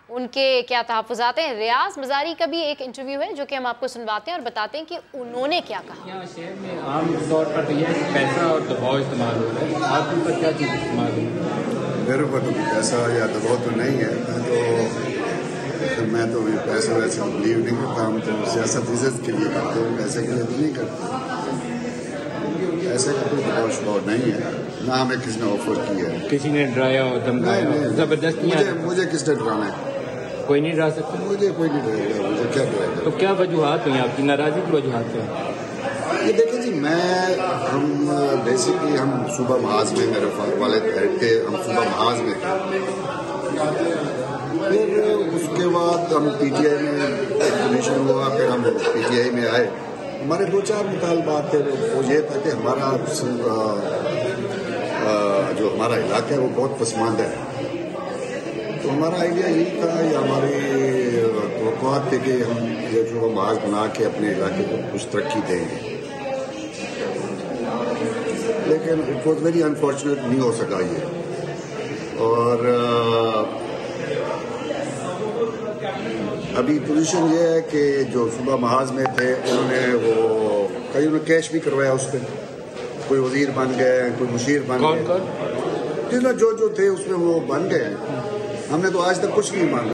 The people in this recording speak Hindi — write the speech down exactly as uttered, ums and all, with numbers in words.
उनके क्या तहफ़्फ़ुज़ात हैं। रियाज मज़ारी का भी एक इंटरव्यू है जो कि हम आपको सुनवाते हैं और बताते हैं कि उन्होंने क्या कहा। यहाँ शहर में आम तौर पर तो यह पैसा और दबाव इस्तेमाल हो रहा है, आपके ऊपर क्या चीज़ इस्तेमाल हो रही है? मेरे ऊपर तो पैसा या दबाव तो नहीं है, तो मैं तो पैसे वैसे बिलीव नहीं करता। हम तो सियासत इज्जत के लिए करते हैं, पैसे के लिए तो नहीं करते। ऐसे का कोई दबाव शबाव नहीं है, ना हमें किसी ने ऑफर किया है। किसी ने डराया और धमकाया, जबरदस्ती? मुझे मुझे किसने डराना है? कोई नहीं डरा सकता। मुझे कोई नहीं डराएगा, मुझे क्या डराएगा? तो क्या वजूहात हुई आपकी नाराजगी की वजूहात है? ये देखिए जी, मैं हम बेसिकली हम सुबह महाज में, मेरे वाले थे, हम सुबह महाज में थे। फिर उसके बाद हम पीटीआई में पोजीशन हुआ, फिर हम पीटीआई में आए। हमारे दो चार मुतालबात थे। वो ये था कि हमारा आ, आ, जो हमारा इलाका है वो बहुत पसमानदा है। तो हमारा आइडिया यही था, या हमारी तवक्कुआत थे कि हम ये जो महाज बना के अपने इलाके को कुछ तरक्की देंगे। लेकिन इट वॉज वेरी अनफॉर्चुनेट, नहीं हो सका ये। और अभी पोजीशन ये है कि जो सुबह महाज में थे उन्होंने वो कई उन्होंने कैश भी करवाया उस पर। कोई वजीर बन गए, कोई मुशीर बन गए, जो जो थे उसमें वो बन गए। हमने तो आज तक कुछ नहीं मांगा।